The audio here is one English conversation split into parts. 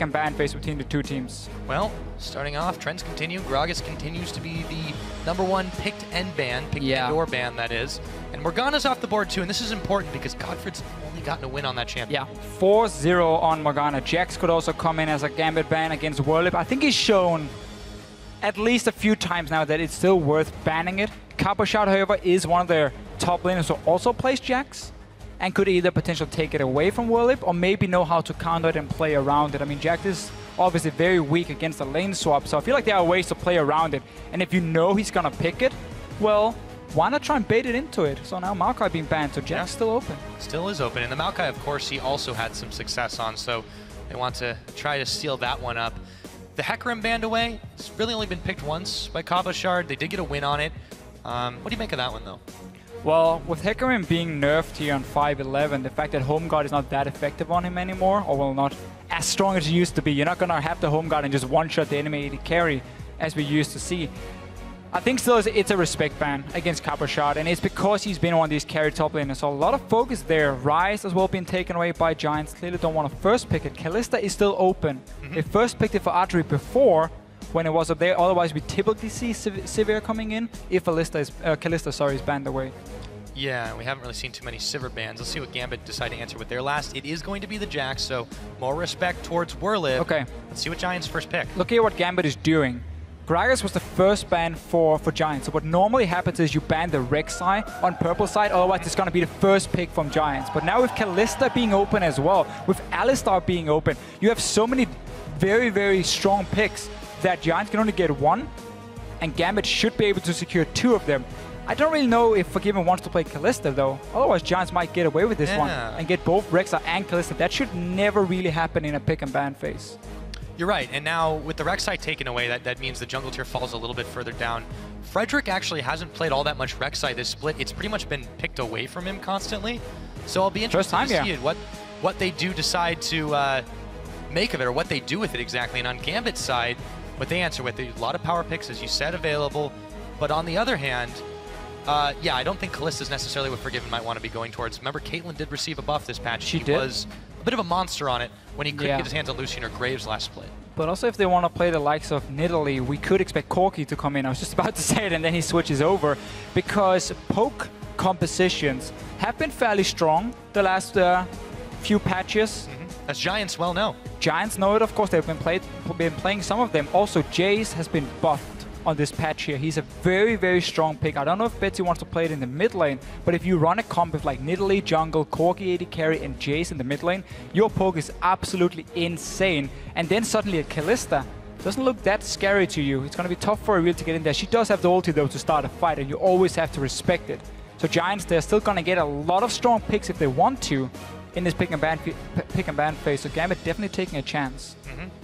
and ban phase between the two teams. Well, starting off, trends continue. Gragas continues to be the #1 picked and banned, picked and or banned, that is. And Morgana's off the board too, and this is important because Godfred's only gotten a win on that champion. Yeah, 4-0 on Morgana. Jax could also come in as a Gambit ban against Whirlip. I think he's shown at least a few times now that it's still worth banning it. Cabochard, however, is one of their top laners who also plays Jax and could either potentially take it away from Whirlip or maybe know how to counter it and play around it. I mean, Jax is obviously very weak against the lane swap, so I feel like there are ways to play around it. And if you know he's gonna pick it, well, why not try and bait it into it? So now Maokai being banned, so Jax still open. Still is open, and the Maokai, of course, he also had some success on, so they want to try to steal that one up. The Hecarim banned away. It's really only been picked once by Cabochard. They did get a win on it. What do you make of that one, though? Well, with Hecarim being nerfed here on 5.11, the fact that Home Guard is not that effective on him anymore, or well, not as strong as it used to be. You're not going to have the Home Guard and just one-shot the enemy AD carry as we used to see. I think still it's a respect ban against Cabochard, and it's because he's been one of these carry top laners. So a lot of focus there. Ryze as well being taken away by Giants. Clearly don't want to first pick it. Kalista is still open. They first picked it for Adri before when it was up there. Otherwise, we typically see Sivir coming in if Kalista is banned away. Yeah, we haven't really seen too many Sivir bans. Let's see what Gambit decide to answer with their last. It is going to be the Jax, so more respect towards Whirlip. Okay. Let's see what Giants first pick. Look at what Gambit is doing. Gragas was the first ban for Giants. So what normally happens is you ban the Rek'Sai on purple side, otherwise it's going to be the first pick from Giants. But now with Kalista being open as well, with Alistar being open, you have so many very, very strong picks that Giants can only get one, and Gambit should be able to secure 2 of them. I don't really know if Forgiven wants to play Kalista though. Otherwise, Giants might get away with this one and get both Rek'Sai and Kalista. That should never really happen in a pick and ban phase. You're right, and now with the Rek'Sai taken away, that means the jungle tier falls a little bit further down. Frederick actually hasn't played all that much Rek'Sai this split. It's pretty much been picked away from him constantly. So I'll be interested to see it, what they do decide to make of it, or what they do with it exactly. And on Gambit's side, what they answer with, a lot of power picks, as you said, available. But on the other hand, yeah, I don't think Kalista is necessarily what Forgiven might want to be going towards. Remember, Caitlyn did receive a buff this patch. She was a bit of a monster on it when he couldn't get his hands on Lucian or Graves last split. But also if they want to play the likes of Nidalee, we could expect Corki to come in. I was just about to say it, and then he switches over. Because poke compositions have been fairly strong the last few patches. As Giants well know. Giants know it, of course. They've been playing some of them. Also, Jace has been buffed on this patch here. He's a very, very strong pick. I don't know if Betsy wants to play it in the mid lane, but if you run a comp with like Nidalee, jungle, Corki AD carry, and Jace in the mid lane, your poke is absolutely insane. And then suddenly a Kalista doesn't look that scary to you. It's going to be tough for Aurelion to get in there. She does have the ulti though to start a fight, and you always have to respect it. So Giants, they're still going to get a lot of strong picks if they want to in this pick and ban phase. So Gambit definitely taking a chance.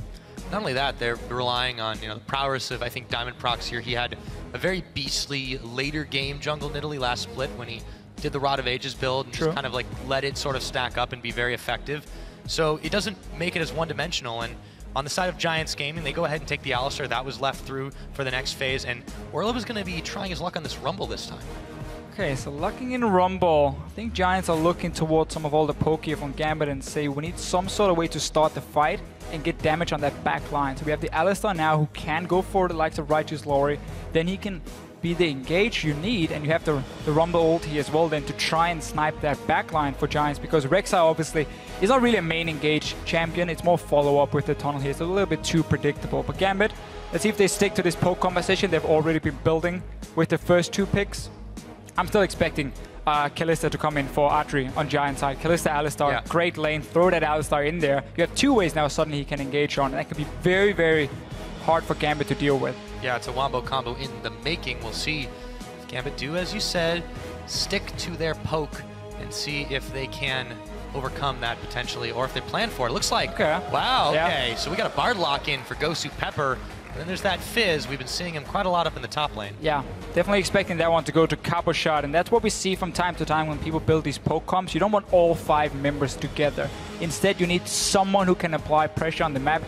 Not only that, they're relying on the prowess of, I think, Diamond Prox here. He had a very beastly later game jungle Nidalee last split when he did the Rod of Ages build and just kind of like let it sort of stack up and be very effective. So it doesn't make it as one-dimensional. And on the side of Giants Gaming, they go ahead and take the Alistar. That was left through for the next phase. And Whirlip is going to be trying his luck on this Rumble this time. Okay, so lucking in Rumble. I think Giants are looking towards some of all the poke here from Gambit and say we need some sort of way to start the fight and get damage on that back line. So we have the Alistar now who can go for the likes of Righteous Glory. Then he can be the engage you need, and you have the Rumble ulti as well then to try and snipe that back line for Giants, because Rek'Sai obviously is not really a main engage champion. It's more follow-up with the tunnel here. It's a little bit too predictable. But Gambit, let's see if they stick to this poke composition they've already been building with the first 2 picks. I'm still expecting Kalista to come in for Adri on Giant side. Kalista, Alistar, great lane. Throw that Alistar in there. You have 2 ways now suddenly he can engage on. And that could be very, very hard for Gambit to deal with. Yeah, it's a wombo combo in the making. We'll see if Gambit do, as you said, stick to their poke and see if they can overcome that potentially, or if they plan for it. Looks like, wow, okay. So we got a Bard lock in for Gosu Pepper. And then there's that Fizz. We've been seeing him quite a lot up in the top lane. Yeah, definitely expecting that one to go to Cabochard. And that's what we see from time to time when people build these poke comps. You don't want all 5 members together. Instead, you need someone who can apply pressure on the map in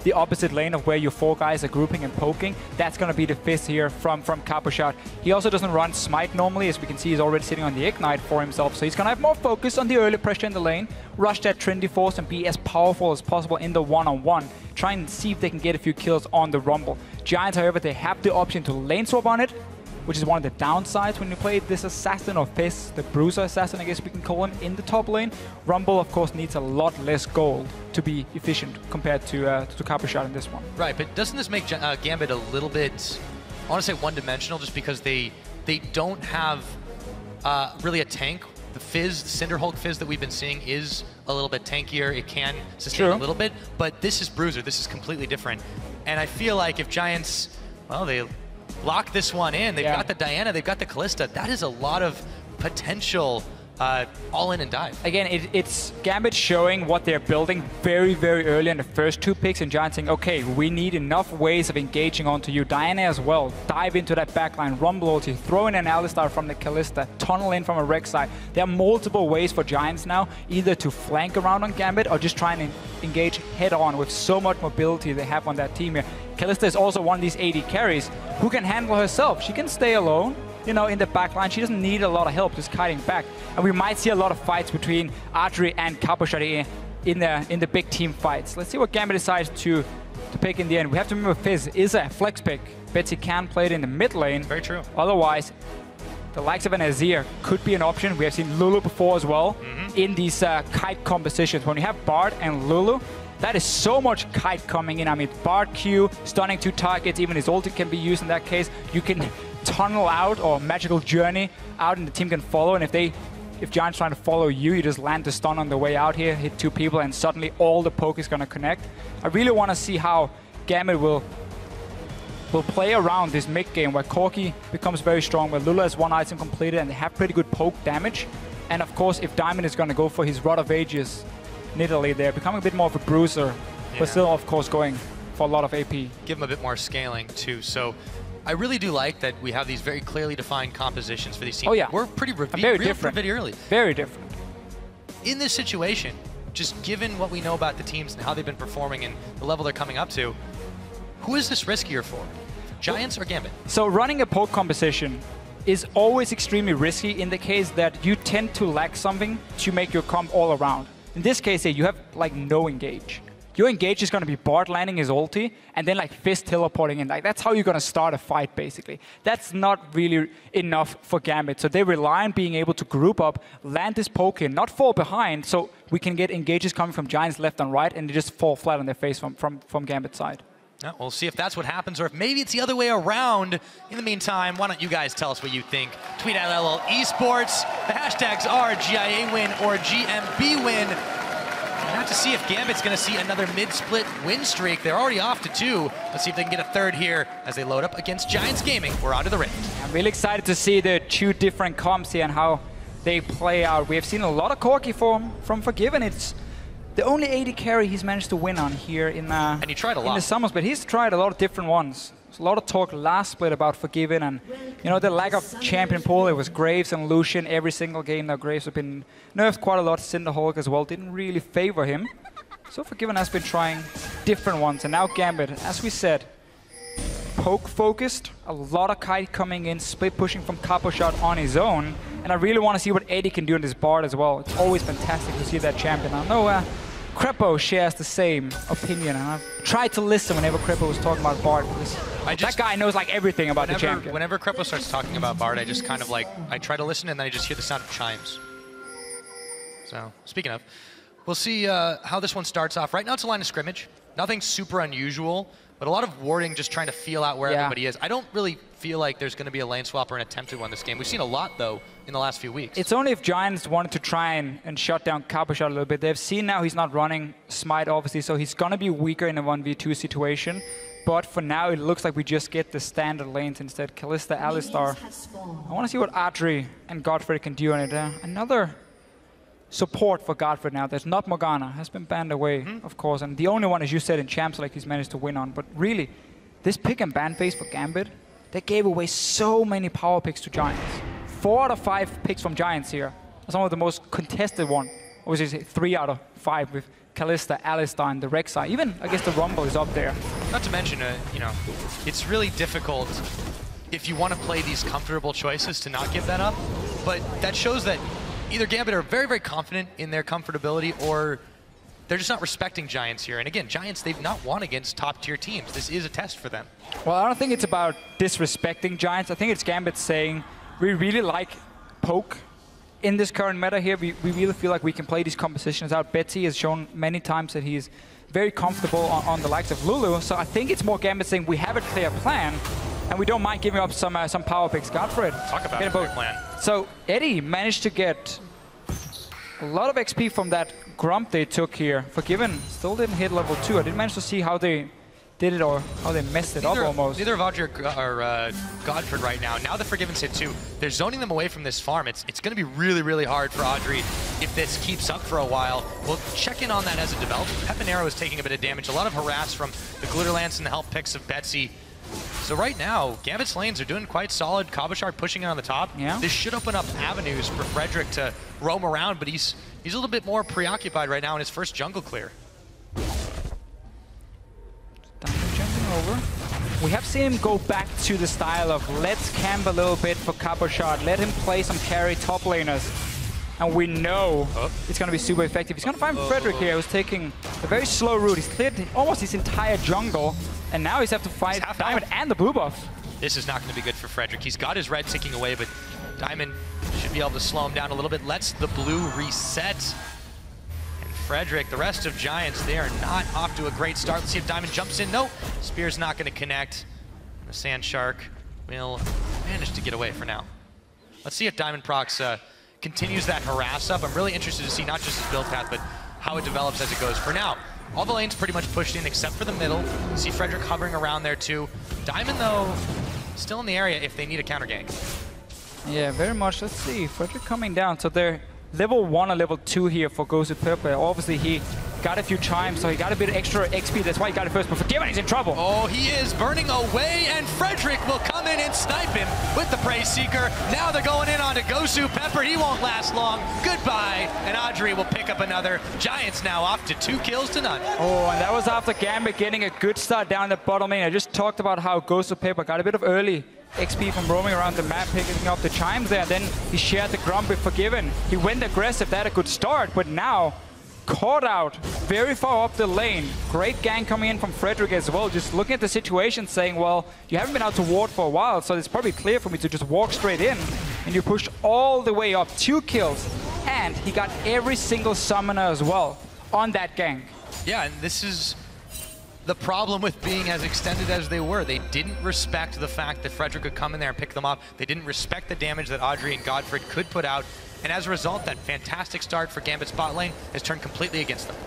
the opposite lane of where your 4 guys are grouping and poking. That's going to be the Fizz here from Capuchat. He also doesn't run Smite normally. As we can see, he's already sitting on the Ignite for himself. So he's going to have more focus on the early pressure in the lane, rush that Trinity Force and be as powerful as possible in the one-on-one. Try and see if they can get a few kills on the Rumble. Giants, however, they have the option to lane swap on it, which is one of the downsides when you play this assassin or Fizz, the Bruiser assassin, I guess we can call him, in the top lane. Rumble, of course, needs a lot less gold to be efficient compared to Capuchat in this one. Right, but doesn't this make Gambit a little bit, I want to say one-dimensional, just because they don't have really a tank? The Fizz, Cinderhulk Fizz that we've been seeing is a little bit tankier. It can sustain a little bit, but this is Bruiser. This is completely different. And I feel like if Giants, well, they lock this one in. They've got the Diana, they've got the Kalista. That is a lot of potential all in and dive. Again, it's Gambit showing what they're building very, very early in the first 2 picks, and Giants saying, okay, we need enough ways of engaging onto you. Diana as well. Dive into that backline, Rumble ulti, throw in an Alistar from the Kalista, tunnel in from a Rek'Sai. There are multiple ways for Giants now, either to flank around on Gambit or just try and engage head-on with so much mobility they have on that team here. Kalista is also one of these AD carries who can handle herself. She can stay alone, you know, in the backline. She doesn't need a lot of help just kiting back. And we might see a lot of fights between Adri and Capuchat in the big team fights. Let's see what Gambit decides to pick in the end. We have to remember Fizz is a flex pick. Betsy can play it in the mid lane. Very true. Otherwise, the likes of an Azir could be an option. We have seen Lulu before as well in these kite compositions. When you have Bard and Lulu, that is so much kite coming in. I mean, Bard Q, stunning 2 targets, even his ulti can be used in that case. You can tunnel out or magical journey out and the team can follow. And if Giants trying to follow you, you just land the stun on the way out here, hit 2 people, and suddenly all the poke is going to connect. I really want to see how Gambit will play around this mid game where Corki becomes very strong, where Lulu has 1 item completed and they have pretty good poke damage. And of course, if Diamond is going to go for his Rod of Ages, Nidalee there, becoming a bit more of a bruiser, but still, of course, going for a lot of AP. Give him a bit more scaling, too. So I really do like that we have these very clearly defined compositions for these teams. Oh, yeah. We're pretty very different. Pretty early. Very different. In this situation, just given what we know about the teams and how they've been performing and the level they're coming up to, who is this riskier for? Giants or Gambit? So running a poke composition is always extremely risky in the case that you tend to lack something to make your comp all around. In this case here, you have like no engage. Your engage is going to be Bard landing his ulti and then like Fizz teleporting in. Like that's how you're going to start a fight basically. That's not really enough for Gambit. So they rely on being able to group up, land this poke in, not fall behind, so we can get engages coming from Giants left and right and they just fall flat on their face from Gambit's side. Yeah, we'll see if that's what happens or if maybe it's the other way around. In the meantime, why don't you guys tell us what you think? Tweet at LL Esports. The hashtags are GIA win or GMB win. We'll have to see if Gambit's going to see another mid-split win streak. They're already off to 2. Let's see if they can get a 3rd here as they load up against Giants Gaming. We're on to the Rift. I'm really excited to see the 2 different comps here and how they play out. We have seen a lot of Corki from Forgiven. It's the only AD carry he's managed to win on here and he tried a lot in the summers, but he's tried a lot of different ones. There's a lot of talk last split about Forgiven and, you know, the lack of champion pool. It was Graves and Lucian every single game. Now Graves have been nerfed quite a lot. Cinderhulk as well didn't really favor him. So Forgiven has been trying different ones. And now Gambit, as we said, poke focused, a lot of kite coming in, split pushing from Capuchat on his own. And I really want to see what Eddie can do in this Bard as well. It's always fantastic to see that champion. I know Krepo shares the same opinion, and I've tried to listen whenever Krepo was talking about Bard. That guy knows like everything about the champion. Whenever Krepo starts talking about Bard, I just kind of like, I try to listen and then I just hear the sound of chimes. So, speaking of, we'll see how this one starts off. Right now it's a line of scrimmage. Nothing super unusual, but a lot of warding, just trying to feel out where everybody is. I don't really feel like there's going to be a lane swap or an attempt to win this game. We've seen a lot, though, in the last few weeks. It's only if Giants wanted to try and shut down Capuchat a little bit. They've seen now he's not running Smite, obviously, so he's going to be weaker in a 1v2 situation. But for now, it looks like we just get the standard lanes instead. Kalista, Alistar. I want to see what Adri and Godfrey can do on it. Another support for Godfrey now. There's not Morgana. Has been banned away, of course. And the only one, as you said, in Champs like he's managed to win on. But really, this pick and ban phase for Gambit, they gave away so many power picks to Giants. 4 out of 5 picks from Giants here. Some of the most contested one. Or was it 3 out of 5 with Kalista, Alistar, and the Rek'Sai. Even, I guess, the Rumble is up there. Not to mention, you know, it's really difficult if you want to play these comfortable choices to not give that up. But that shows that either Gambit are very, very confident in their comfortability, or they're just not respecting Giants here. And again, Giants, they've not won against top-tier teams. This is a test for them. Well, I don't think it's about disrespecting Giants. I think it's Gambit saying, we really like poke in this current meta here. We really feel like we can play these compositions out. Betsy has shown many times that he's very comfortable on the likes of Lulu. So I think it's more Gambit saying, we have a clear plan, and we don't mind giving up some power picks. Godfred. Talk about a clear plan. So Eddie managed to get a lot of XP from that Grump they took here. Forgiven still didn't hit level 2. I didn't manage to see how they did it or how they messed it up almost. Neither of Audrey or Godfred right now. Now the Forgiven's hit 2. They're zoning them away from this farm. It's going to be really, really hard for Audrey if this keeps up for a while. We'll check in on that as it develops. Pepinero is taking a bit of damage. A lot of harass from the Glitter Lance and the health picks of Betsy. So right now, Gambit's lanes are doing quite solid. Cabochard pushing it on the top. Yeah. This should open up avenues for Frederick to roam around, but he's a little bit more preoccupied right now in his first jungle clear. Jumping over. We have seen him go back to the style of let's camp a little bit for Cabochard. Let him play some carry top laners. And we know it's going to be super effective. He's going to find Frederick here, who's taking a very slow route. He's cleared almost his entire jungle. And now he's have to fight Diamond and the blue buff. This is not going to be good for Frederick. He's got his red ticking away, but Diamond should be able to slow him down a little bit. Lets the blue reset. And Frederick, the rest of Giants, they are not off to a great start. Let's see if Diamond jumps in. No, Spear's not going to connect. The Sand Shark will manage to get away for now. Let's see if Diamond Prox continues that harass up. I'm really interested to see not just his build path, but how it develops as it goes. For now, all the lanes pretty much pushed in except for the middle. You see Frederick hovering around there too. Diamond, though, still in the area if they need a counter gank. Yeah, very much. Let's see. Frederick coming down. So they're level 1 or level 2 here for Ghosted Purple. Obviously, he got a few chimes, so he got a bit of extra XP. That's why he got it first. But Forgiven, he's in trouble. Oh, he is burning away, and Frederick will come in and snipe him with the Praise Seeker. Now they're going in onto Gosu Pepper. He won't last long. Goodbye. And Audrey will pick up another. Giants now off to 2 kills to none. Oh, and that was after Gambit getting a good start down the bottom lane. I just talked about how Gosu Pepper got a bit of early XP from roaming around the map, picking up the chimes there. And then he shared the Grump with Forgiven. He went aggressive. They had a good start, but now caught out very far up the lane. Great gank coming in from Frederick as well. Just looking at the situation saying, well, you haven't been out to ward for a while, so it's probably clear for me to just walk straight in. And you push all the way up. 2 kills. And he got every single summoner as well on that gank. Yeah, and this is the problem with being as extended as they were. They didn't respect the fact that Frederick could come in there and pick them up. They didn't respect the damage that Audrey and Godfred could put out. And as a result, that fantastic start for Gambit's bot lane has turned completely against them.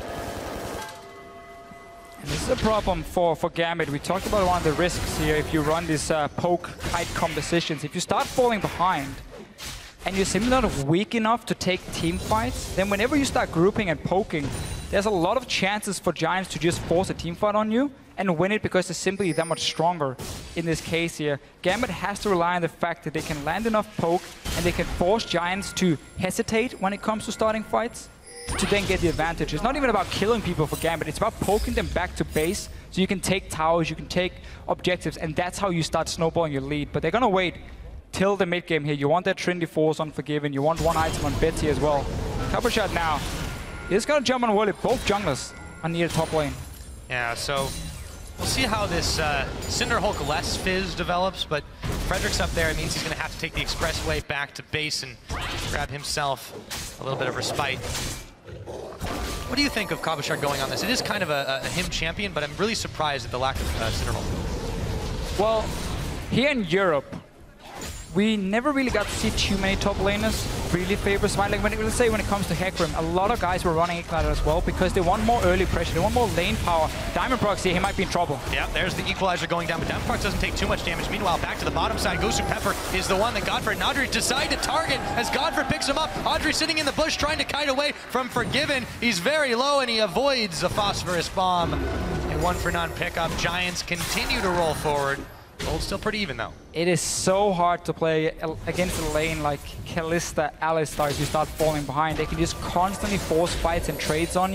And this is a problem for Gambit. We talked about one of the risks here if you run these poke kite compositions. If you start falling behind and you're simply not weak enough to take team fights, then whenever you start grouping and poking, there's a lot of chances for Giants to just force a team fight on you and win it because they're simply that much stronger. In this case here, Gambit has to rely on the fact that they can land enough poke and they can force Giants to hesitate when it comes to starting fights to then get the advantage. It's not even about killing people for Gambit, it's about poking them back to base so you can take towers, you can take objectives, and that's how you start snowballing your lead. But they're gonna wait till the mid game here. You want that Trinity Force on Forgiven, you want one item on Betsy as well. Cabochard now. He's gonna jump on Wally. Both junglers are near the top lane. Yeah, so we'll see how this Cinderhulk less fizz develops, but Frederick's up there. It means he's going to have to take the expressway back to base and grab himself a little bit of respite. What do you think of Cabochard going on this? It is kind of a him champion, but I'm really surprised at the lack of Cinderhulk. Well, here in Europe, we never really got to see too many top laners really favor Smite. Like let's say when it comes to Hecarim, a lot of guys were running Igniter as well because they want more early pressure, they want more lane power. Diamond Prox here, he might be in trouble. Yeah, there's the equalizer going down, but Diamond Prox doesn't take too much damage. Meanwhile, back to the bottom side, Gosu Pepper is the one that Godfred and Audrey decide to target as Godfred picks him up. Audrey sitting in the bush trying to kite away from Forgiven. He's very low and he avoids a phosphorus bomb. A 1-for-none pickup. Giants continue to roll forward. Gold's still pretty even though. It is so hard to play against a lane like Kalista, Alistar if you start falling behind. They can just constantly force fights and trades on you.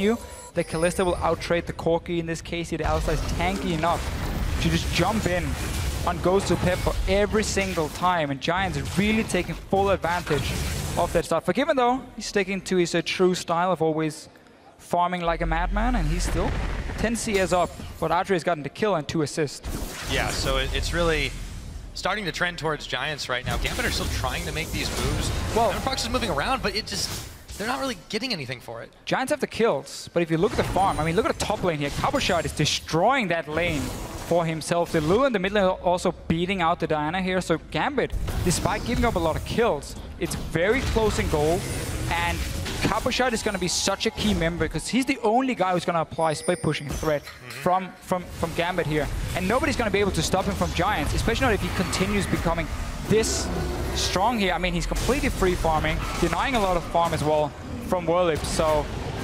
the Kalista will out-trade the Corki in this case. The Alistar is tanky enough to just jump in on Ghost to Pepper every single time, and Giants is really taking full advantage of that stuff. Forgiven though, he's sticking to his true style of always farming like a madman, and he's still 10 CS up, but Audrey has gotten the kill and 2 assists. Yeah, so it's really starting to trend towards Giants right now. Gambit are still trying to make these moves. Well, Prox is moving around, but they're not really getting anything for it. Giants have the kills, but if you look at the farm, I mean, look at the top lane here. Cabochard is destroying that lane for himself. The Lulu in the mid lane are also beating out the Diana here. So Gambit, despite giving up a lot of kills, it's very close in goal, and Cabochard is going to be such a key member because he's the only guy who's going to apply split pushing threat from Gambit here. And nobody's going to be able to stop him from Giants, especially not if he continues becoming this strong here. I mean, he's completely free farming, denying a lot of farm as well from Whirlip. So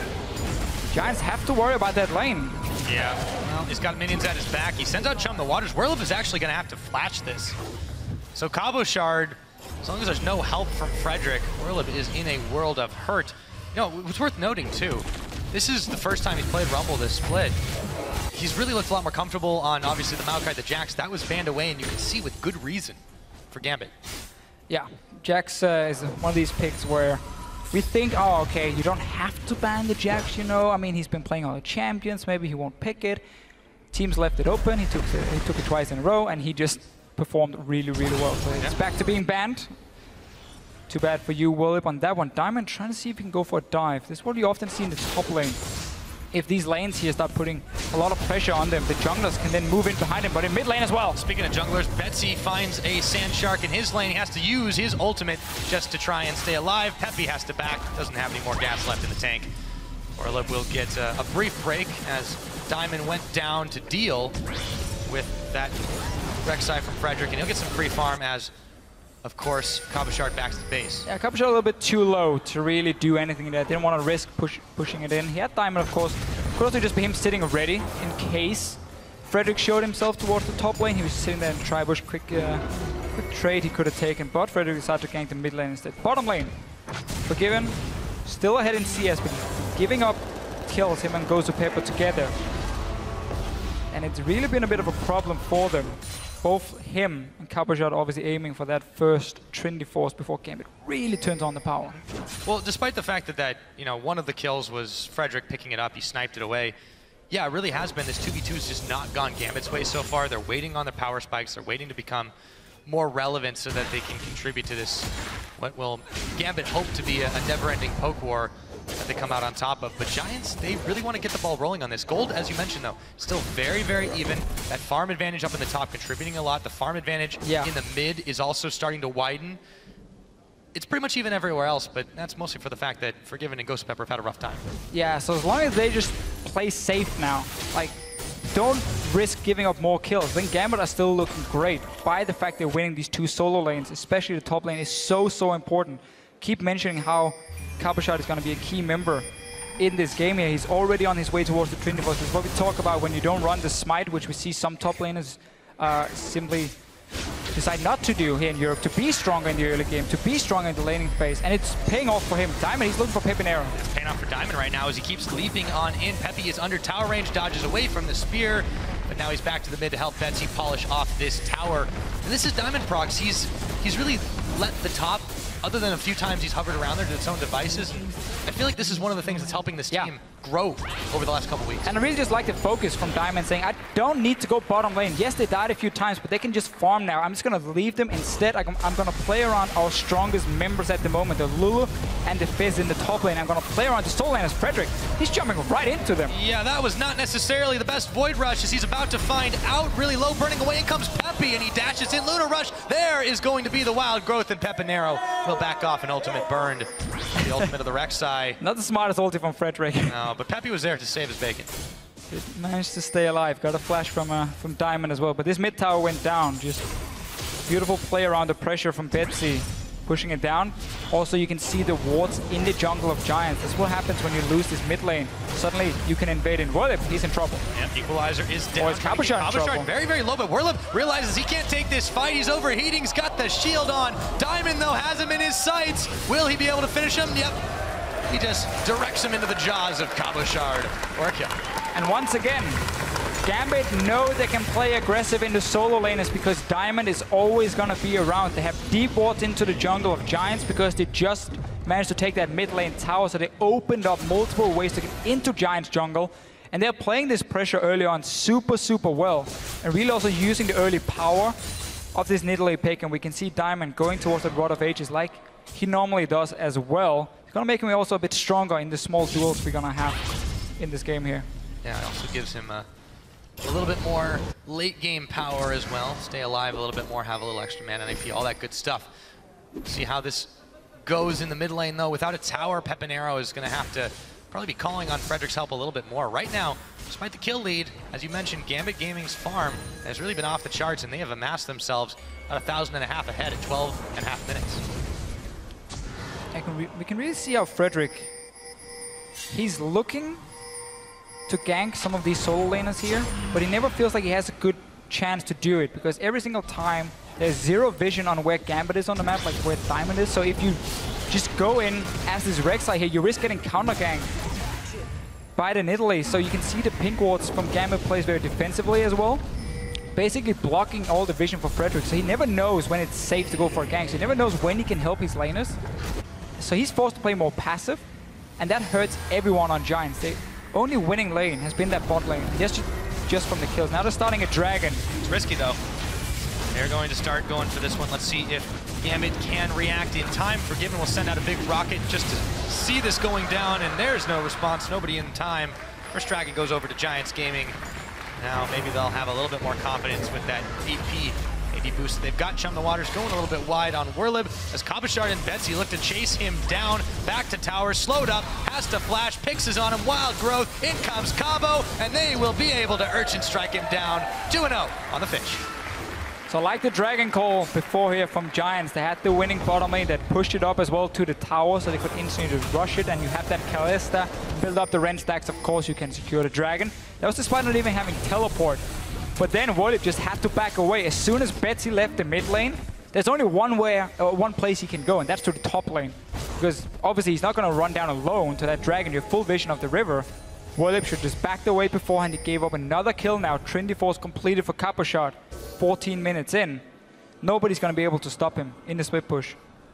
Giants have to worry about that lane. Yeah, well, he's got minions at his back. He sends out Chum the Waters. Whirlip is actually going to have to flash this. So Cabochard, as long as there's no help from Frederick, Whirlip is in a world of hurt. You know, it's worth noting too, this is the first time he's played Rumble this split. He's really looked a lot more comfortable on, obviously, the Maokai, the Jax. That was banned away, and you can see with good reason for Gambit. Yeah, Jax is one of these picks where we think, oh, okay, you don't have to ban the Jax, you know. I mean, he's been playing all the champions. Maybe he won't pick it. Teams left it open. He took it twice in a row, and he just performed really, really well. So it's back to being banned. Too bad for you, Whirlip, on that one. Diamond trying to see if he can go for a dive. This is what you often see in the top lane. If these lanes here start putting a lot of pressure on them, the junglers can then move in behind him, but in mid lane as well. Speaking of junglers, Betsy finds a Sand Shark in his lane. He has to use his ultimate just to try and stay alive. Peppy has to back, doesn't have any more gas left in the tank. Whirlip will get a brief break as Diamond went down to deal with that Rek'Sai from Frederick, and he'll get some free farm as, of course, Cabochard backs to base. Yeah, Cabochard a little bit too low to really do anything there. Didn't want to risk pushing it in. He had Diamond, of course. Could also just be him sitting ready in case Frederick showed himself towards the top lane. He was sitting there in tri-bush. Quick trade he could have taken, but Frederick decided to gank the mid lane instead. Bottom lane, Forgiven, still ahead in CS, but giving up kills. Him and Ghost to Pepper together. And it's really been a bit of a problem for them. Both him and Cabochard obviously aiming for that first Trinity Force before Gambit really turns on the power. Well, despite the fact that you know, one of the kills was Frederick picking it up, he sniped it away. Yeah, it really has been. This 2v2 has just not gone Gambit's way so far. They're waiting on the power spikes. They're waiting to become more relevant so that they can contribute to this, what will Gambit hope to be a never-ending poke war that they come out on top of. But Giants, they really want to get the ball rolling on this. Gold, as you mentioned though, still very, very even. That farm advantage up in the top contributing a lot. The farm advantage in the mid is also starting to widen. It's pretty much even everywhere else, but that's mostly for the fact that Forgiven and Ghost Pepper have had a rough time. Yeah, so as long as they just play safe now, like, don't risk giving up more kills. Then Gambit are still looking great by the fact they're winning these 2 solo lanes, especially the top lane is so, so important. Keep mentioning how Cabochard is going to be a key member in this game here. He's already on his way towards the Trinity Force. This is what we talk about when you don't run the smite, which we see some top laners simply decide not to do here in Europe, to be stronger in the early game, to be stronger in the laning phase, and it's paying off for him. Diamond, he's looking for Pepinero. It's paying off for Diamond right now as he keeps leaping on in. Peppy is under tower range, dodges away from the spear, but now he's back to the mid to help Betsy polish off this tower. And this is Diamond Prox. He's really let the top, other than a few times he's hovered around there to its own devices. I feel like this is one of the things that's helping this team grow over the last couple weeks. And I really just like the focus from Diamond saying, I don't need to go bottom lane. Yes, they died a few times, but they can just farm now. I'm just going to leave them. Instead, I'm going to play around our strongest members at the moment, the Lulu and the Fizz in the top lane. I'm going to play around the solo laners. Frederick, he's jumping right into them. Yeah, that was not necessarily the best Void Rush as he's about to find out. Really low, burning away. In comes Peppy, and he dashes in. Luna Rush. There is going to be the wild growth, and Pepinero will back off. An ultimate burned. The ultimate of the Rek'Sai. Not the smartest ulti from Frederick. No, but Peppy was there to save his bacon. Did manage to stay alive. Got a flash from Diamond as well. But this mid tower went down. Just beautiful play around the pressure from Betsy. Pushing it down. Also, you can see the wards in the jungle of Giants. That's what happens when you lose this mid lane. Suddenly, you can invade in. Whirlip, he's in trouble. Yep, Equalizer is down. Or is Cabochard in trouble? Very, very low, but Whirlip realizes he can't take this fight. He's overheating. He's got the shield on. Diamond, though, has him in his sights. Will he be able to finish him? Yep. he just directs him into the jaws of Cabochard for a kill. And once again, Gambit know they can play aggressive into solo laners because Diamond is always going to be around. They have deep wards into the jungle of Giants because they just managed to take that mid lane tower, so they opened up multiple ways to get into Giants jungle. And they're playing this pressure early on super, super well. And really also using the early power of this Nidalee pick. And we can see Diamond going towards the Rod of Ages like he normally does as well. It's going to make him also a bit stronger in the small duels we're going to have in this game here. Yeah, it also gives him a little bit more late game power as well. Stay alive a little bit more, have a little extra mana, AP, all that good stuff. See how this goes in the mid lane though. Without a tower, Pepinero is going to have to probably be calling on Fredrik's help a little bit more. Right now, despite the kill lead, as you mentioned, Gambit Gaming's farm has really been off the charts, and they have amassed themselves about 1,500 ahead at 12.5 minutes. We can really see how Fredrik, he's looking to gank some of these solo laners here, but he never feels like he has a good chance to do it because every single time there's zero vision on where Gambit is on the map, like where Diamond is. So if you just go in as this Rek'Sai here, you risk getting counter ganked by the Nidalee. So you can see the pink wards from Gambit plays very defensively as well, basically blocking all the vision for Fredrik. So he never knows when it's safe to go for a gank. So he never knows when he can help his laners. So he's forced to play more passive, and that hurts everyone on Giants. The only winning lane has been that bot lane, just from the kills. Now they're starting a dragon. It's risky though. They're going to start going for this one. Let's see if Gambit can react in time. Forgiven will send out a big rocket just to see this going down, and there's no response, nobody in time. First dragon goes over to Giants Gaming. Now maybe they'll have a little bit more confidence with that AP AD boost. They've got Chum the Waters going a little bit wide on Werlib as Cabochard and Betsy look to chase him down. Back to tower, slowed up, has to flash, Pix is on him, Wild Growth, in comes Cabo, and they will be able to Urchin strike him down. 2-0 on the Fish. So like the Dragon Call before here from Giants, they had the winning bottom lane that pushed it up as well to the tower so they could instantly just rush it, and you have that Kalista, build up the Ren stacks, of course you can secure the Dragon. That was despite not even having teleport. But then Werlib just had to back away. As soon as Betsy left the mid lane, there's only one place he can go, and that's to the top lane. Because obviously he's not going to run down alone to that Dragon. You have full vision of the river. Werlib should just backed away beforehand. He gave up another kill now. Trinity Force completed for Cabochard. 14 minutes in. Nobody's going to be able to stop him in the split push.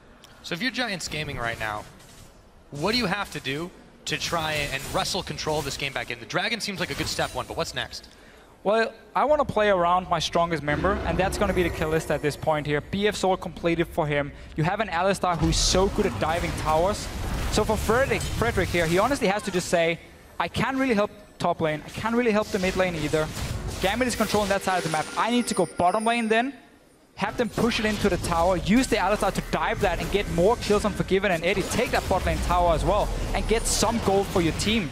So if you're Giants Gaming right now, what do you have to do to try and wrestle control of this game back in? The Dragon seems like a good step one, but what's next? Well, I want to play around my strongest member, and that's going to be the Kalista at this point here. BF Sword completed for him. You have an Alistar who's so good at diving towers. So for Fredrik here, he honestly has to just say, I can't really help top lane. I can't really help the mid lane either. Gambit is controlling that side of the map. I need to go bottom lane then, have them push it into the tower, use the Alistar to dive that and get more kills on Forgiven and Eddie. Take that bot lane tower as well and get some gold for your team.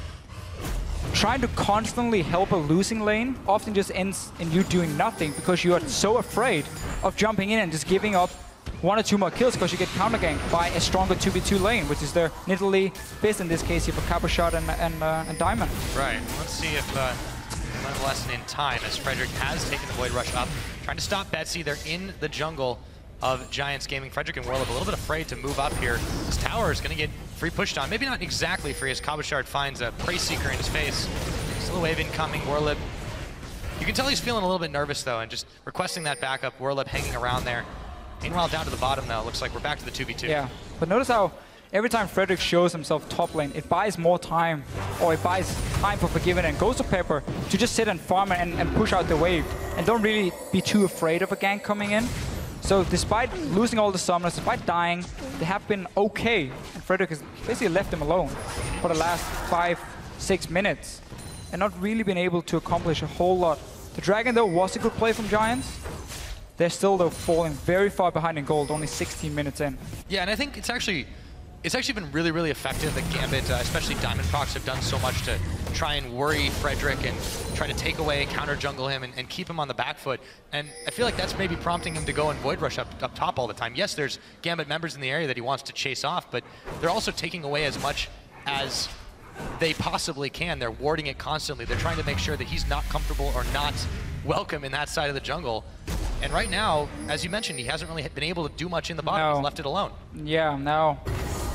Trying to constantly help a losing lane often just ends in you doing nothing because you are so afraid of jumping in and just giving up 1 or 2 more kills because you get counter ganked by a stronger 2v2 lane, which is the Nidalee Fizz in this case here for Cabochard and Diamond. Right. Let's see if learn a lesson in time as Fredrik has taken the Void Rush up, trying to stop Betsy. They're in the jungle of Giants Gaming. Fredrik and Werlib a little bit afraid to move up here. This tower is going to get free pushed on. Maybe not exactly free as Cabochard finds a Prey Seeker in his face. Still a wave incoming. Werlib, you can tell he's feeling a little bit nervous though and just requesting that backup. Werlib hanging around there. Meanwhile, down to the bottom though, looks like we're back to the 2v2. Yeah, but notice how every time Fredrik shows himself top lane, it buys more time, or it buys time for Forgiven and Ghost of Pepper to just sit and farm and push out the wave, and don't really be too afraid of a gank coming in. So despite losing all the summoners, despite dying, they have been okay, and Fredrik has basically left them alone for the last 5-6 minutes, and not really been able to accomplish a whole lot. The Dragon though was a good play from Giants. They're still though falling very far behind in gold, only 16 minutes in. Yeah, and I think it's actually been really, really effective that Gambit, especially Diamond Procs, have done so much to try and worry Fredrik and try to take away, counter jungle him, and keep him on the back foot. And I feel like that's maybe prompting him to go and Void Rush up top all the time. Yes, there's Gambit members in the area that he wants to chase off, but they're also taking away as much as they possibly can. They're warding it constantly. They're trying to make sure that he's not comfortable or not welcome in that side of the jungle. And right now, as you mentioned, he hasn't really been able to do much in the bottom. He's left it alone. Yeah, no.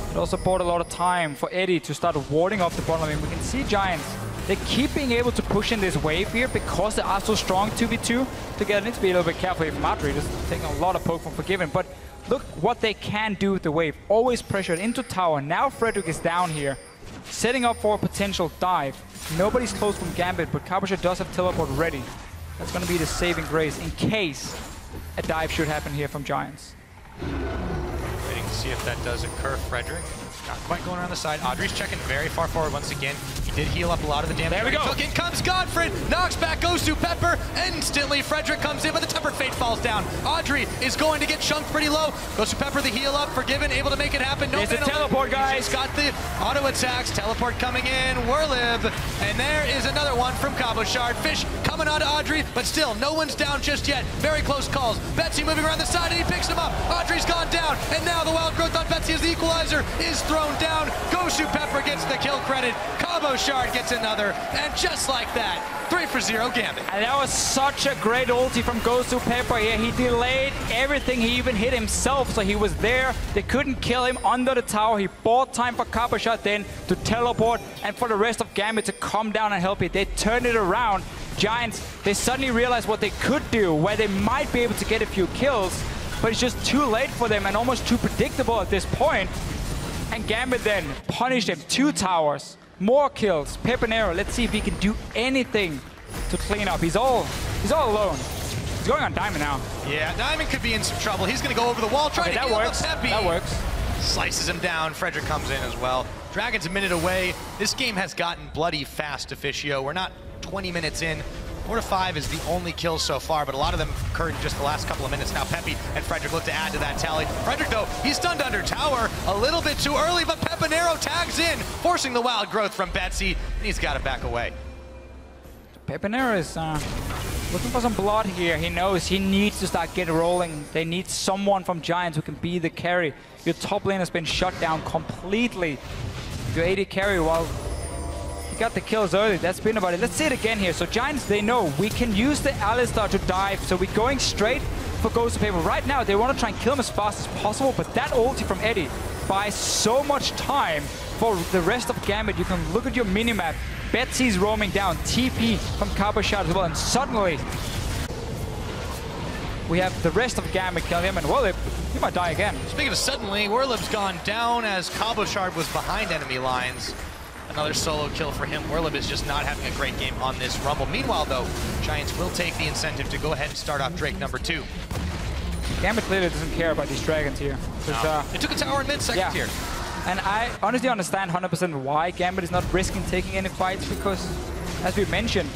It also bought a lot of time for Eddie to start warding off the bottom lane. We can see Giants, they keep being able to push in this wave here because they are so strong 2v2 together. Need to be a little bit careful here from Adri. Just taking a lot of poke from Forgiven. But look what they can do with the wave. Always pressured into tower. Now Frederick is down here, setting up for a potential dive. Nobody's close from Gambit, but Cabochard does have teleport ready. That's going to be the saving grace in case a dive should happen here from Giants. Waiting to see if that does occur. Frederick not quite going around the side. Audrey's checking very far forward once again. He did heal up a lot of the damage. There we go. In comes Godfred, knocks back, goes to Pepper. Instantly, Frederick comes in, but the Tempered Fate falls down. Audrey is going to get chunked pretty low. Goes to Pepper, the heal up, Forgiven, able to make it happen. No, there's a teleport, guys. He's got the auto attacks. Teleport coming in. Whirlib, and there is another one from Cabochard. Fish coming on to Audrey, but still, no one's down just yet. Very close calls. Betsy moving around the side, and he picks him up. Audrey's gone down, and now the Wild Growth on Betsy as the equalizer is thrown down. Goshu Pepper gets the kill credit. Cabochard gets another, and just like that, 3-for-0 Gambit. And that was such a great ulti from Goshu Pepper here. He delayed everything. He even hit himself, so he was there. They couldn't kill him under the tower. He bought time for Cabochard then to teleport, and for the rest of Gambit to come down and help it. They turned it around. Giants, they suddenly realized what they could do, where they might be able to get a few kills, but it's just too late for them and almost too predictable at this point. And Gambit then punished him. 2 towers, more kills. Pepinero, let's see if he can do anything to clean up. He's all alone. He's going on Diamond now. Yeah, Diamond could be in some trouble. He's going to go over the wall, trying to heal up Peppy. That works. Slices him down. Frederick comes in as well. Dragon's a minute away. This game has gotten bloody fast, Officio. We're not 20 minutes in. 4 to 5 is the only kill so far, but a lot of them occurred in just the last couple of minutes. Now Peppy and Frederick look to add to that tally. Frederick, though, he's stunned under tower a little bit too early, but Pepinero tags in, forcing the Wild Growth from Betsy, and he's got to back away. Pepinero is looking for some blood here. He knows he needs to start getting rolling. They need someone from Giants who can be the carry. Your top lane has been shut down completely. Your AD carry, while got the kills early, that's been about it. Let's see it again here. So Giants, they know we can use the Alistar to dive, so we're going straight for Goshu Pepper. Right now, they want to try and kill him as fast as possible, but that ulti from Eddie buys so much time for the rest of Gambit. You can look at your minimap. Betsy's roaming down, TP from Cabochard as well, and suddenly we have the rest of Gambit kill him, and Whirlib, he might die again. Speaking of suddenly, Whirlib's gone down as Cabochard was behind enemy lines. Another solo kill for him. Whirlib is just not having a great game on this Rumble. Meanwhile, though, Giants will take the incentive to go ahead and start off Drake number 2. Gambit clearly doesn't care about these dragons here. No. It took a tower in mid-second tier. And I honestly understand 100% why Gambit is not risking taking any fights, because, as we mentioned,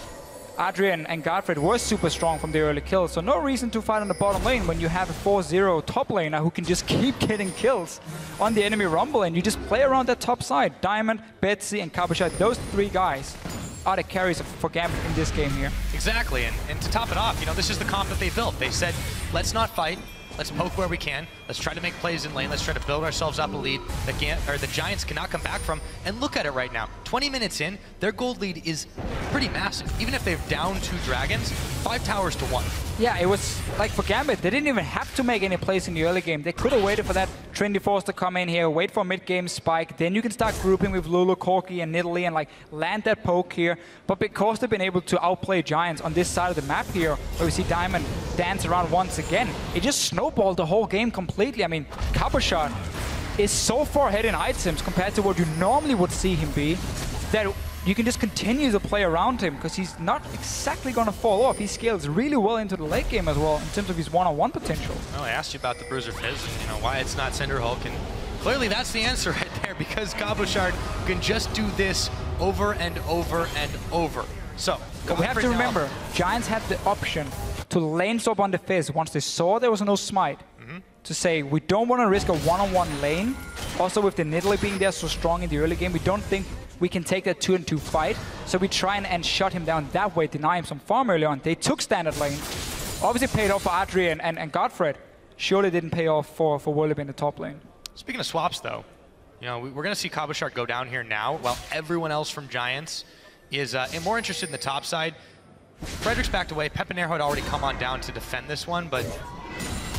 Adrian and Godfred were super strong from the early kills, so no reason to fight on the bottom lane when you have a 4-0 top laner who can just keep getting kills on the enemy Rumble, and you just play around that top side. Diamond, Betsy, and Cabochard, those 3 guys are the carries for Gambit in this game here. Exactly, and to top it off, you know, this is the comp that they built. They said, let's not fight. Let's poke where we can. Let's try to make plays in lane. Let's try to build ourselves up a lead that the Giants cannot come back from. And look at it right now. 20 minutes in, their gold lead is pretty massive. Even if they're down 2 dragons, 5 towers to 1. Yeah, it was like for Gambit, they didn't even have to make any plays in the early game. They could have waited for that Trinity Force to come in here, wait for a mid-game spike, then you can start grouping with Lulu, Corki, and Nidalee and like land that poke here. But because they've been able to outplay Giants on this side of the map here, where we see Diamond dance around once again, it just snowballed the whole game completely. I mean, Cabochard is so far ahead in items compared to what you normally would see him be, that you can just continue to play around him because he's not exactly going to fall off. He scales really well into the late game as well in terms of his one-on-one potential. Well, I asked you about the Bruiser Fizz and, you know, why it's not Cinder Hulk, and clearly that's the answer right there, because Cabochard can just do this over and over and over. So, but we have to remember, Giants had the option to lane swap on the Fizz once they saw there was no smite. To say, we don't want to risk a one-on-one lane. Also, with the Nidalee being there so strong in the early game, we don't think we can take that 2-on-2 fight. So we try and shut him down that way, deny him some farm early on. They took standard lane. Obviously paid off for Adrian and Godfred. Surely didn't pay off for Whirlib in the top lane. Speaking of swaps, though, you know, we're going to see Cabochard go down here now, while everyone else from Giants is more interested in the top side. Frederick's backed away. Pepinero had already come on down to defend this one, but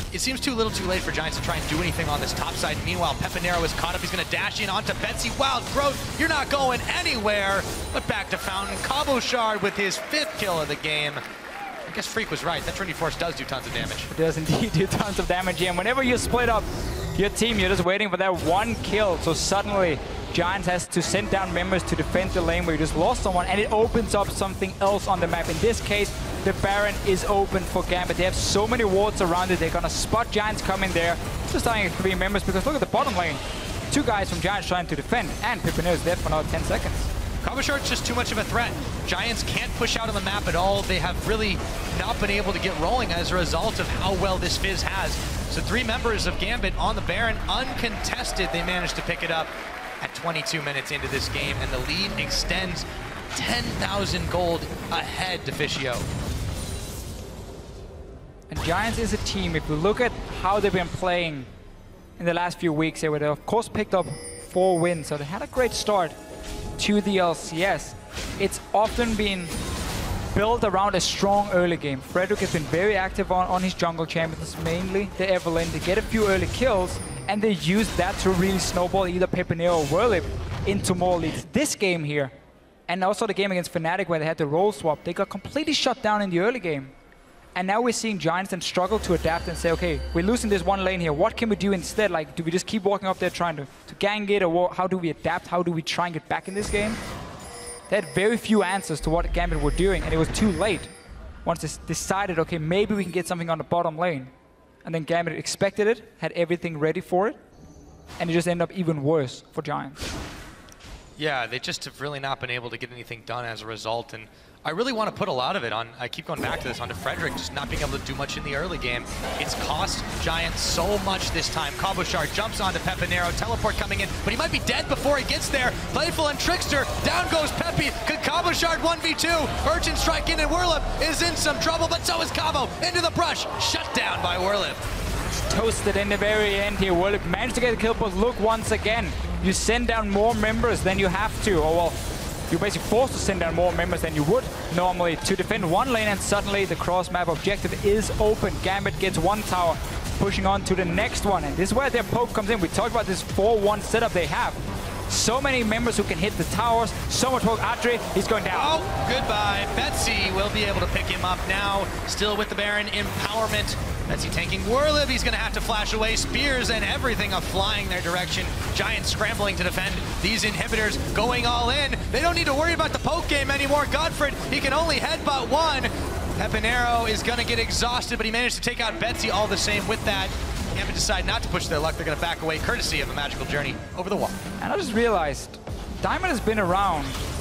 it seems too little too late for Giants to try and do anything on this top side. Meanwhile, Pepanero is caught up. He's going to dash in onto Betsy. Wild growth, you're not going anywhere. But back to Fountain. Cabochard with his 5th kill of the game. I guess Freak was right. That Trinity Force does do tons of damage. It does indeed do tons of damage here. And whenever you split up your team, you're just waiting for that one kill. So suddenly, Giants has to send down members to defend the lane where you just lost someone, and it opens up something else on the map. In this case, the Baron is open for Gambit. They have so many wards around it. They're going to spot Giants coming there. Just dying 3 members because look at the bottom lane. 2 guys from Giants trying to defend, and Pepanero is dead for another 10 seconds. Cabochard's just too much of a threat. Giants can't push out on the map at all. They have really not been able to get rolling as a result of how well this Fizz has. So 3 members of Gambit on the Baron, uncontested. They managed to pick it up at 22 minutes into this game, and the lead extends 10,000 gold ahead to Fischio. And Giants is a team, if you look at how they've been playing in the last few weeks, they would have, of course, picked up 4 wins, so they had a great start to the LCS. It's often been built around a strong early game. Frederick has been very active on his jungle champions, mainly the Evelynn. They get a few early kills, and they use that to really snowball either Pepanero or Whirlip into more leads. This game here, and also the game against Fnatic where they had the role swap, they got completely shut down in the early game. And now we're seeing Giants then struggle to adapt and say, okay, we're losing this one lane here. What can we do instead? Like, do we just keep walking up there trying to gank it, or how do we adapt? How do we try and get back in this game? They had very few answers to what Gambit were doing, and it was too late. Once they decided, okay, maybe we can get something on the bottom lane. And then Gambit expected it, had everything ready for it, and it just ended up even worse for Giants. Yeah, they just have really not been able to get anything done as a result, and I really want to put a lot of it on, I keep going back to this, onto Frederick just not being able to do much in the early game. It's cost Giants so much this time. Cabochard jumps onto Pepanero, teleport coming in, but he might be dead before he gets there. Playful and Trickster, down goes Peppy. Could Cabochard 1v2? Urchin strike in, and Whirlip is in some trouble, but so is Cabo. Into the brush, shut down by Whirlip. Toasted in the very end here. Whirlip managed to get a kill, but look once again, you send down more members than you have to, or well, you're basically forced to send down more members than you would normally to defend one lane, and suddenly the cross-map objective is open. Gambit gets 1 tower, pushing on to the next one, and this is where their poke comes in. We talked about this 4-1 setup they have. So many members who can hit the towers, so much poke. Adri, he's going down. Oh, goodbye. Betsy will be able to pick him up now, still with the Baron empowerment. Betsy tanking Whirlip, he's going to have to flash away. Spears and everything are flying their direction. Giants scrambling to defend these inhibitors, going all in. They don't need to worry about the poke game anymore. Godfred, he can only headbutt 1. Pepanero is going to get exhausted, but he managed to take out Betsy all the same with that. Gambit decide not to push their luck. They're going to back away, courtesy of a magical journey over the wall. And I just realized, Diamond has been around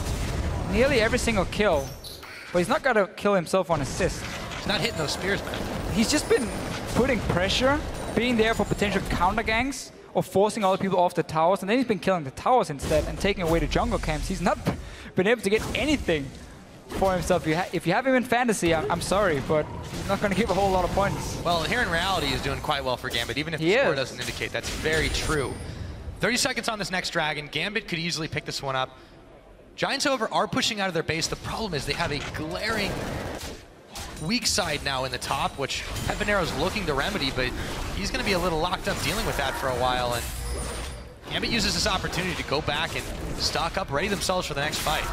nearly every single kill, but he's not got to kill himself on assist. He's not hitting those spears, man. He's just been putting pressure, being there for potential counter ganks, or forcing other people off the towers, and then he's been killing the towers instead and taking away the jungle camps. He's not been able to get anything for himself. If you have him in fantasy, I'm sorry, but he's not going to give a whole lot of points. Well, here in reality, he's doing quite well for Gambit, even if the score doesn't indicate. That's very true. 30 seconds on this next Dragon. Gambit could easily pick this one up. Giants, however, are pushing out of their base. The problem is they have a glaring weak side now in the top, which Pepanero's looking to remedy, but he's going to be a little locked up dealing with that for a while. And Gambit uses this opportunity to go back and stock up, ready themselves for the next fight.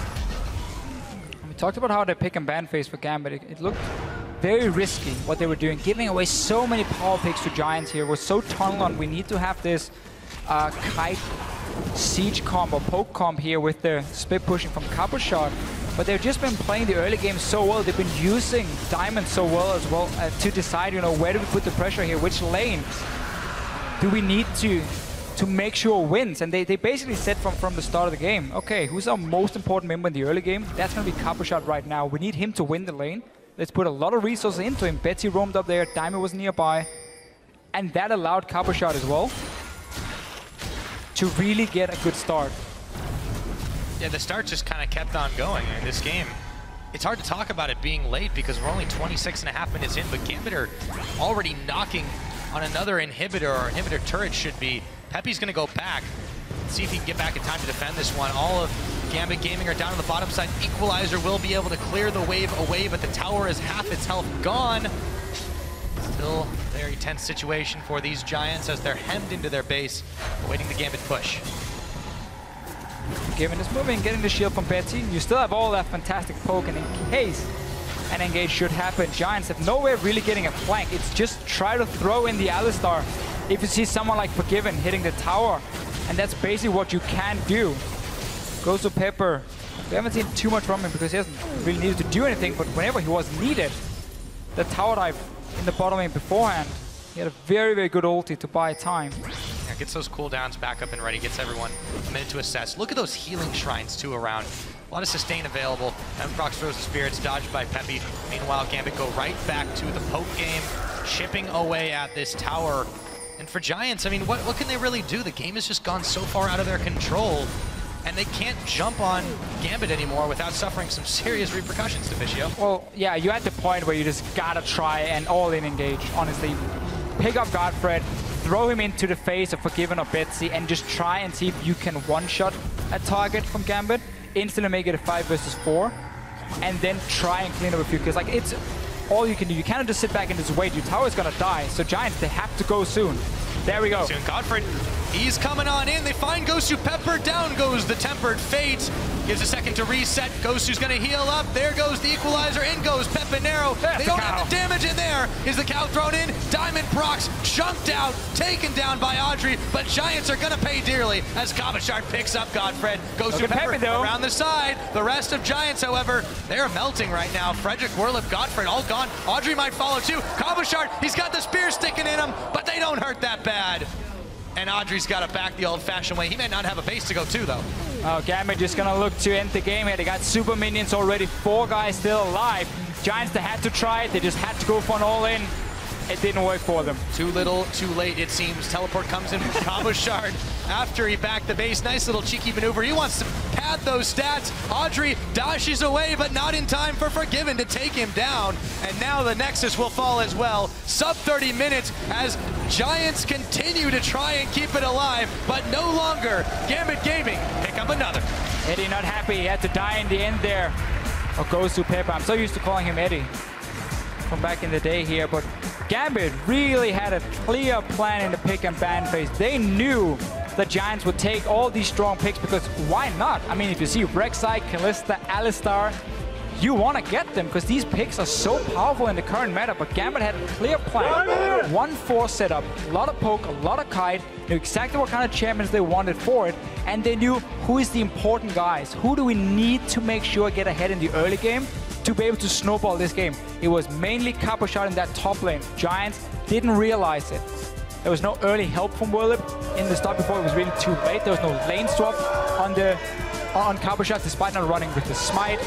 We talked about how they pick and ban phase for Gambit. It looked very risky what they were doing, giving away so many power picks to Giants here. We're so tunnel on. We need to have this kite siege comp or poke comp here with the split pushing from Cabochard. But they've just been playing the early game so well. They've been using Diamond so well as well to decide, you know, where do we put the pressure here? Which lane do we need to make sure wins? And they basically said from the start of the game, okay, who's our most important member in the early game? That's going to be Cabochard right now. We need him to win the lane. Let's put a lot of resources into him. Betsy roamed up there. Diamond was nearby. And that allowed Cabochard as well to really get a good start. Yeah, the start just kind of kept on going in this game. It's hard to talk about it being late because we're only 26.5 minutes in, but Gambit are already knocking on another inhibitor, or inhibitor turret should be. Peppy's going to go back. Let's see if he can get back in time to defend this one. All of Gambit Gaming are down on the bottom side. Equalizer will be able to clear the wave away, but the tower is half its health gone. Still very tense situation for these Giants as they're hemmed into their base, awaiting the Gambit push. Given is moving, getting the shield from Betsy. You still have all that fantastic poke, and in case an engage should happen, Giants have no way of really getting a flank. It's just try to throw in the Alistar if you see someone like Forgiven hitting the tower, and that's basically what you can do. Goes to Pepper. We haven't seen too much from him because he hasn't really needed to do anything, but whenever he was needed, the tower dive in the bottom lane beforehand, he had a very, very good ulti to buy time. Yeah, gets those cooldowns back up and ready, gets everyone a minute to assess. Look at those healing shrines too around. A lot of sustain available. Prox throws the spirits, dodged by Peppy. Meanwhile, Gambit go right back to the poke game, chipping away at this tower. And for Giants, I mean, what can they really do? The game has just gone so far out of their control, and they can't jump on Gambit anymore without suffering some serious repercussions, Deficio. Well, yeah, you're at the point where you just gotta try and all-in engage, honestly. Pick up Godfred, throw him into the face of Forgiven or Betsy, and just try and see if you can one-shot a target from Gambit, instantly make it a 5 versus 4, and then try and clean up a few kills. Like, it's all you can do. You cannot just sit back and just wait. Your tower's gonna die, so Giants, they have to go soon. There we go. Soon Godfred, he's coming on in. They find Gosu Pepper. Down goes the Tempered Fate. Gives a second to reset. Gosu's going to heal up. There goes the equalizer. In goes Pepinero. They don't have the damage in there. Is the cow thrown in? Diamond Prox chunked out, taken down by Audrey, but Giants are going to pay dearly as Kabashard picks up Godfred. Gosu Pepper around the side. The rest of Giants, however, they're melting right now. Frederick, Werlip, Godfred all gone. Audrey might follow too. Kabashard, he's got the spear sticking in him, but they don't hurt that bad. And Audrey's got to back the old-fashioned way. He may not have a base to go to, though. Oh, Gambit just gonna look to end the game here. They got super minions already. 4 guys still alive. Giants, they had to try it. They just had to go for an all-in. It didn't work for them. Too little, too late, it seems. Teleport comes in from Kabashard after he backed the base. Nice little cheeky maneuver. He wants to pad those stats. Audrey dashes away, but not in time for Forgiven to take him down. And now the Nexus will fall as well. Sub 30 minutes as Giants continue to try and keep it alive, but no longer. Gambit Gaming pick up another. Eddie not happy. He had to die in the end there. Or goes to Pepper. I'm so used to calling him Eddie from back in the day here, but Gambit really had a clear plan in the pick and ban phase. They knew the Giants would take all these strong picks because why not? I mean, if you see Rek'Sai, Kalista, Alistar, you want to get them because these picks are so powerful in the current meta, but Gambit had a clear plan. 1-4 setup, a lot of poke, a lot of kite, knew exactly what kind of champions they wanted for it, and they knew who is the important guys. Who do we need to make sure get ahead in the early game to be able to snowball this game? It was mainly Kabashard in that top lane. Giants didn't realize it. There was no early help from Werlip in the start before it was really too late. There was no lane swap on Kabashard despite not running with the smite.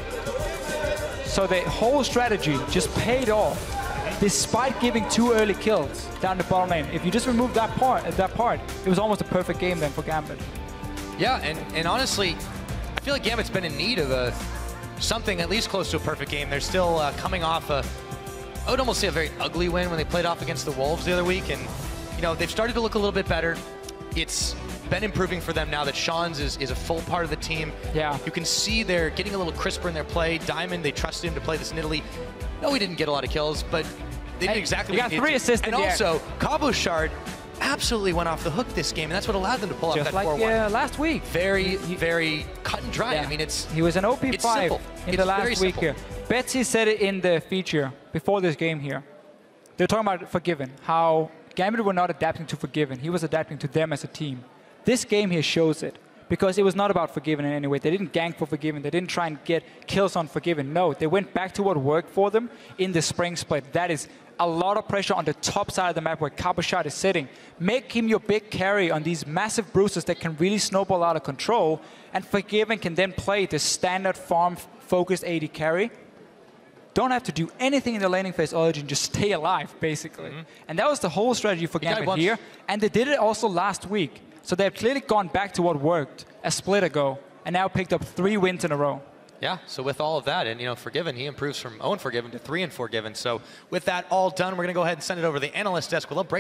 So the whole strategy just paid off despite giving 2 early kills down the bottom lane. If you just remove that part, it was almost a perfect game then for Gambit. Yeah, and honestly, I feel like Gambit's been in need of something at least close to a perfect game. They're still coming off I would almost say a very ugly win when they played off against the Wolves the other week, and you know they've started to look a little bit better. It's been improving for them now that Sean's is a full part of the team. Yeah. You can see they're getting a little crisper in their play. Diamond, they trusted him to play this in Italy. No, he didn't get a lot of kills, but they did exactly what he got 3 assists. And also, Kabashard absolutely went off the hook this game, and that's what allowed them to pull off that 4-1. Just like last week. Very cut and dry. Yeah. I mean, he was an OP5 in the last week here. Betsy said it in the feature before this game here. They're talking about Forgiven, how Gambit were not adapting to Forgiven. He was adapting to them as a team. This game here shows it, because it was not about Forgiven in any way. They didn't gank for Forgiven. They didn't try and get kills on Forgiven. No, they went back to what worked for them in the spring split. That is a lot of pressure on the top side of the map where Kabashard is sitting. Make him your big carry on these massive bruises that can really snowball out of control, and Forgiven can then play the standard farm-focused AD carry. Don't have to do anything in the laning phase other than just stay alive, basically. And that was the whole strategy for Gambit here, and they did it also last week. So they've clearly gone back to what worked a split ago, and now picked up 3 wins in a row. Yeah, so with all of that, and you know, Forgiven, he improves from 0 Forgiven to 3 Forgiven. So with that all done, we're going to go ahead and send it over to the analyst desk. We'll break